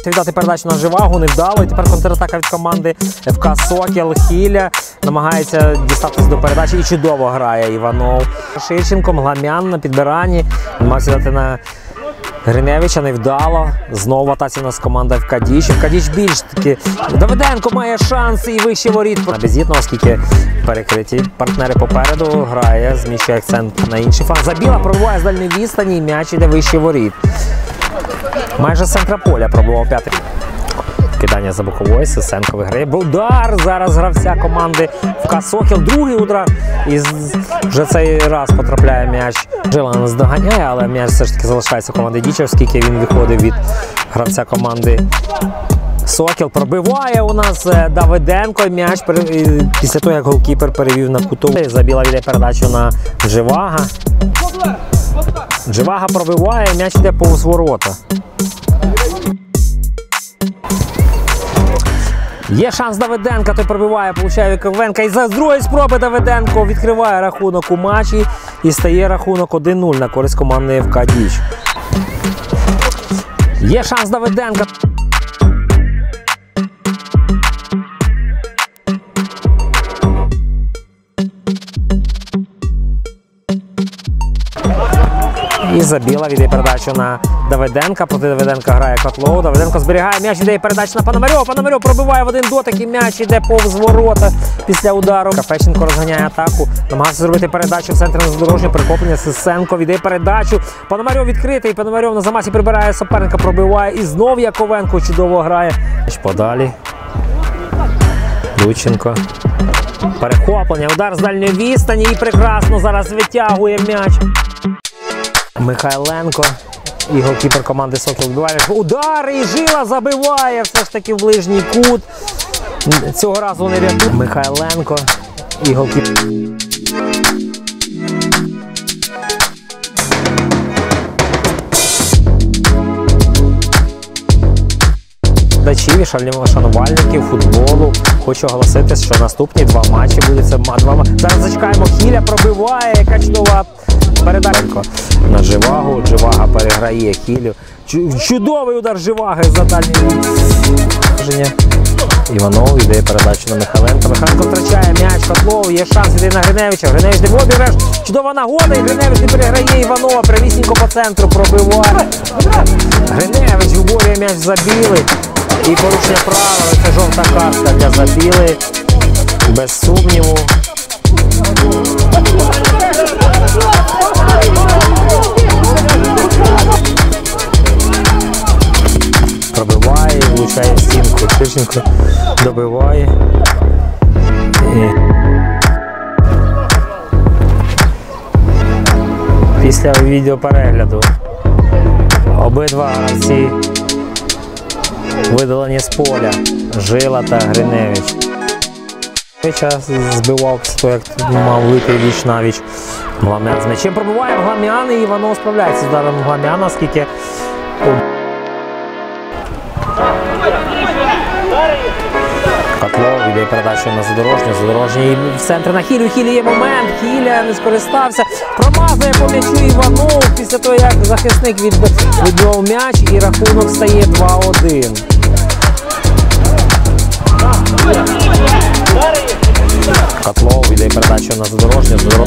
Віддати передачу на Живагу, невдало. І тепер контратака від команди ФК Сокіл. Хіля намагається дістатися до передачі і чудово грає Іванов. Ширченко, Гламян на підбиранні. Намагався дати на Гриневича, невдало. Знову в атаці у нас команда ФК Діч. ФК Діч більш таки. Давиденко має шанс і вище воріт. На бездітного, оскільки перекриті партнери попереду. Грає, зміщує акцент на інший фланг. Забіла, пробиває з дальньої відстані і м'яч іде вище воріт. Майже з центра поля пробував п'ятий. Кидання за бокової, Сисенко виграє. Удар зараз гравця команди ФК Сокіл. Другий удар. І вже цей раз потрапляє м'яч. Жила нас доганяє, але м'яч все ж таки залишається у команди Діча, оскільки він виходить від гравця команди Сокіл. Пробиває у нас Давиденко. М'яч після того, як голкіпер перевів на кутову. Забіла віддає передачу на Живага. Живага пробиває, м'яч йде повз ворота. Є шанс Давиденка, той пробиває, получає Віковенка. І з другої спроби Давиденко відкриває рахунок у матчі. І стає рахунок 1-0 на користь команди ФК Діч. Є шанс Давиденка. І Забіла віддає передачу на Давиденка. Проти Давиденка грає Котлов. Давиденко зберігає м'яч, віддає передачу на Пономарьова. Пономарьов пробиває в один дотик і м'яч іде повз ворота після удару. Кафещенко розганяє атаку. Намагається зробити передачу в центрі задорожнього перехоплення. Сисенко віддає передачу. Пономарьов відкритий. Пономарьов на замасі прибирає суперника, пробиває. І знов Яковенко чудово грає. Подалі. Лученко. Перехоплення. Удар з дальньої відстані. І прекрасно зараз витягує м'яч. Михайленко і голкіпер команди Сокіл вбиває. Удар і Жила забиває все ж таки в ближній кут. Цього разу не рятує. Михайленко і голкіпер. Глядачів, шанувальників футболу. Хочу оголосити, що наступні два матчі будуть. Зараз зачекаємо. Хіля пробиває, яка чудова передача на Живагу. Живага переграє Хілю. Чудовий удар Живаги за дальній. Іванов віддає передачу на Михайленка. Михайленко втрачає м'яч. Котлов. Є шанс віддає на Гриневича. Гриневич де в обіграш. Чудова нагода. І Гриневич не переграє Іванова. Прямісінько по центру пробиває. Гриневич виборює м'яч Забіли. І порушення правил. Це жовта картка для Забіли. Без сумніву. Пробиває, влучає в стінку. Ширченко добиває. Після відеоперегляду обидва гравці видалені з поля. Жила та Гриневич. Збивав після того, як мав вийти віч на віч. Гламян з м'ячем пробиває Гламян, і Іванов справляється з ударом Гламяна, оскільки Котлов віддає передачу на Задорожнього. Задорожній в центрі на Хілю. Хілі є момент. Хіля не скористався. Промазує по м'ячу Іванов після того, як захисник відбив м'яч, і рахунок стає 2-1. Котлов віддає передачу на Задорожнього.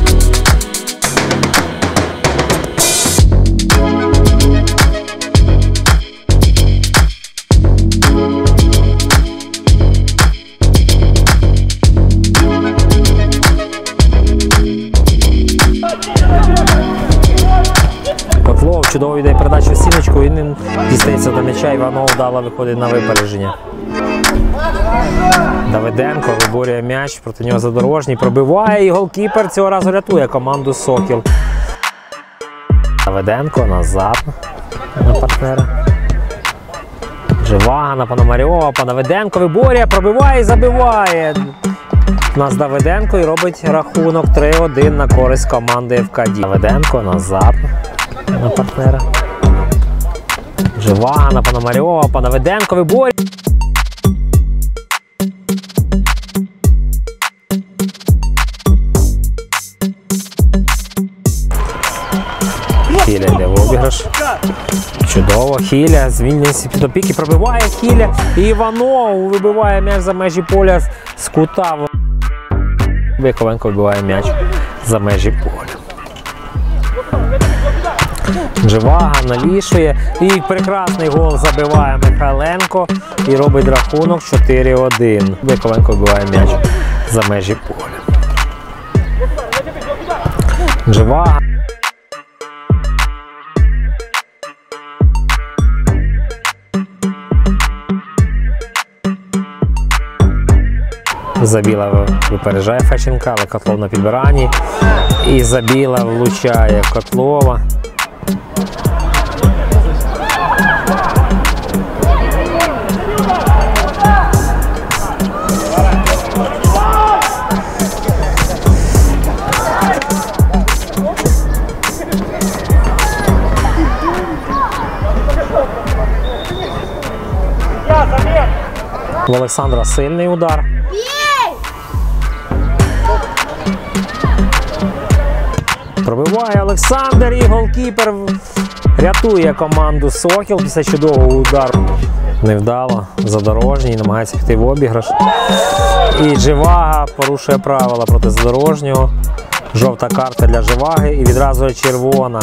Котлов чудово віддає передачу в стіночку, і він дістається до м'яча. Іванов вдало виходить на випередження. Давиденко виборює м'яч, проти нього Задорожній, пробиває, і голкіпер цього разу рятує команду Сокіл. Давиденко назад на партнера. Живага на Пономарьова. Давиденко виборює, пробиває і забиває. У нас Давиденко і робить рахунок 3-1 на користь команди ФК Діч. Давиденко назад на партнера. Живага на Пономарьова. Давиденко виборює. Хіля йде в обіграш. Чудово. Хіля звільнився під опіки. Пробиває Хіля. І Іванов вибиває м'яч за межі поля з кута. Яковенко вибиває м'яч за межі поля. Живага навішує. І прекрасний гол забиває Михайленко. І робить рахунок 4-1. Яковенко вибиває м'яч за межі поля. Живага. Забіла випереджає Фещенка, але Котлов на підбиранні. І Забіла влучає Котлова. В Олександра сильний удар. Пробиває Олександр і голкіпер рятує команду Сокіл після чудового удару. Невдало. Задорожній намагається піти в обіграш. І Живага порушує правила проти Задорожнього. Жовта карта для Живаги і відразу червона.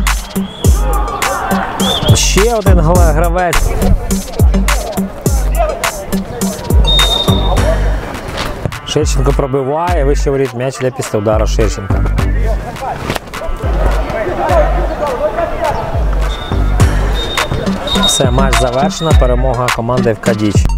Ще один гравець. Ширченко пробиває, вище воріт м'яч йде після удару Ширченка. Все, матч завершено, перемога команди ФК Діч.